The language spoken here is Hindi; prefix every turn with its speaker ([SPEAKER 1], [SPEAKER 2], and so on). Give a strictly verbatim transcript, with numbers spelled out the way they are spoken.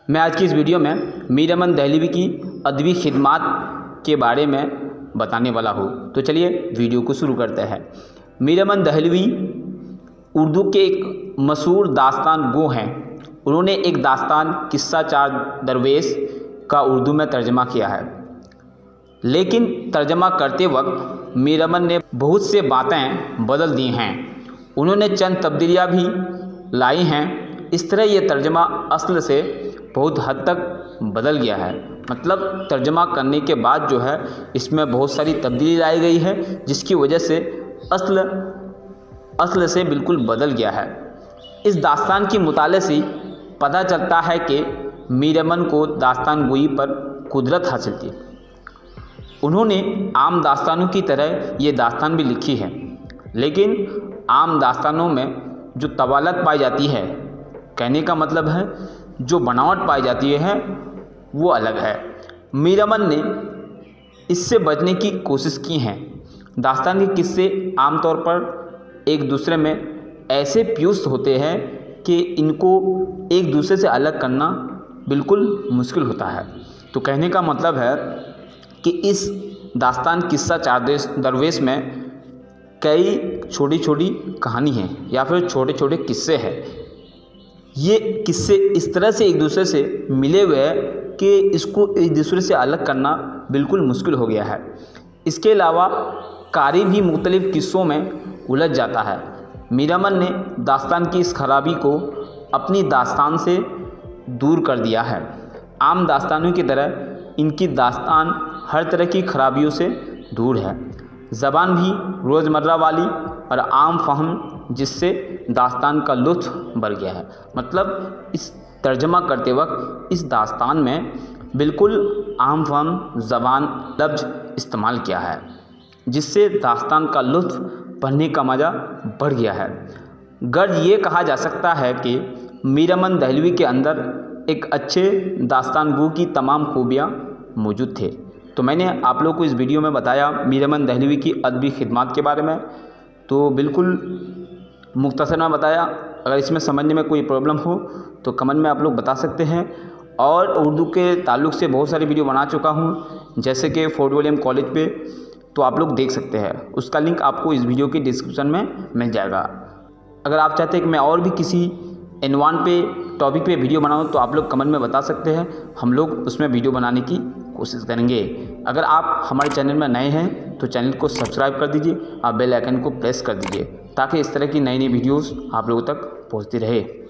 [SPEAKER 1] मैं आज की इस वीडियो में मीर अमन दहलवी की अदबी खिदमात के बारे में बताने वाला हूँ। तो चलिए वीडियो को शुरू करते हैं। मीर अमन दहलवी उर्दू के एक मशहूर दास्तान गो हैं। उन्होंने एक दास्तान किस्सा चार दरवेश का उर्दू में तर्जमा किया है, लेकिन तर्जमा करते वक्त मीर अमन ने बहुत से बातें बदल दी हैं। उन्होंने चंद तब्दीलियाँ भी लाई हैं। इस तरह ये तर्जमा असल से बहुत हद तक बदल गया है। मतलब तर्जमा करने के बाद जो है इसमें बहुत सारी तब्दीली लाई गई है, जिसकी वजह से असल असल से बिल्कुल बदल गया है। इस दास्तान की मुताले से पता चलता है कि मीर अमन को दास्तान गोई पर कुदरत हासिल थी। उन्होंने आम दास्तानों की तरह ये दास्तान भी लिखी है, लेकिन आम दास्तानों में जो तवालत पाई जाती है, कहने का मतलब है जो बनावट पाई जाती है वो अलग है। मीर अमन ने इससे बचने की कोशिश की है। दास्तान के किस्से आमतौर पर एक दूसरे में ऐसे फ्यूज होते हैं कि इनको एक दूसरे से अलग करना बिल्कुल मुश्किल होता है। तो कहने का मतलब है कि इस दास्तान किस्सा चार दरवेश में कई छोटी छोटी कहानी हैं या फिर छोटे छोटे किस्से हैं। ये किस्से इस तरह से एक दूसरे से मिले हुए हैं कि इसको एक दूसरे से अलग करना बिल्कुल मुश्किल हो गया है। इसके अलावा कारी भी मुख्तलिफ किस्सों में उलझ जाता है। मीर अमन ने दास्तान की इस खराबी को अपनी दास्तान से दूर कर दिया है। आम दास्तानों की तरह इनकी दास्तान हर तरह की खराबियों से दूर है। ज़बान भी रोज़मर्रा वाली और आम फहम, जिससे दास्तान का लुत्फ़ बढ़ गया है। मतलब इस तर्जमा करते वक्त इस दास्तान में बिल्कुल आम फहम ज़बान लफ्ज़ इस्तेमाल किया है, जिससे दास्तान का लुत्फ़ पढ़ने का मज़ा बढ़ गया है। गर्ज ये कहा जा सकता है कि मीर अमन दहलवी के अंदर एक अच्छे दास्तान गो की तमाम खूबियाँ मौजूद थे। तो मैंने आप लोग को इस वीडियो में बताया मीर अमन दहलवी की अदबी खिदमात के बारे में। तो बिल्कुल मुख्तसर में बताया। अगर इसमें समझने में कोई प्रॉब्लम हो तो कमेंट में आप लोग बता सकते हैं। और उर्दू के ताल्लुक़ से बहुत सारी वीडियो बना चुका हूँ, जैसे कि फोर्ट विलियम कॉलेज पे, तो आप लोग देख सकते हैं। उसका लिंक आपको इस वीडियो की डिस्क्रिप्शन में मिल जाएगा। अगर आप चाहते हैं कि मैं और भी किसी इनवान पे टॉपिक पे वीडियो बनाऊँ तो आप लोग कमेंट में बता सकते हैं। हम लोग उसमें वीडियो बनाने की कोशिश करेंगे। अगर आप हमारे चैनल में नए हैं तो चैनल को सब्सक्राइब कर दीजिए और बेल आइकन को प्रेस कर दीजिए, ताकि इस तरह की नई नई वीडियोस आप लोगों तक पहुंचती रहे।